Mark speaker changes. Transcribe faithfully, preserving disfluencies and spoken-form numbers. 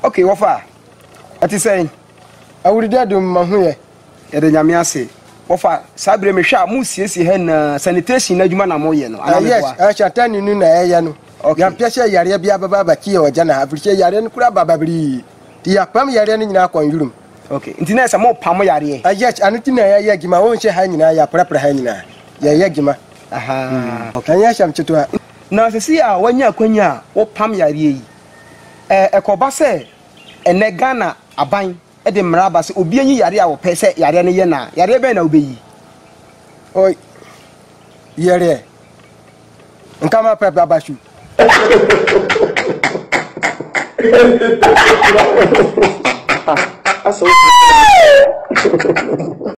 Speaker 1: Okay, Wofa. Ati say,
Speaker 2: awuride dum mahoye.
Speaker 1: E de nyame ase. Wofa, sabre me hwa mu siesie he na sanitation na adwuma na moye no.
Speaker 2: Ana yes, a chatani nu na eye no. Ya pese yare bia baba ba ki e oja na afirike yare no kura baba bri. Ti ya pam yare no nyina akon yurum.
Speaker 1: Okay, nti na esa mo pam yare.
Speaker 2: Ah yes, anu ti na ye gima won hye ha nyina ya prapra ha nyina. Ya ye gima.
Speaker 1: Aha.
Speaker 2: Okay, anya sham cheto a.
Speaker 1: Na sesi a wanya akwanya wo pam yare yi. Eh ekoba se ene Ghana aban e de mraba se obi anyi yare a wo pese yare ne ye na. Yare be na obeyi.
Speaker 2: Oi. Yare. Nkama pepe abashu.
Speaker 3: Aso.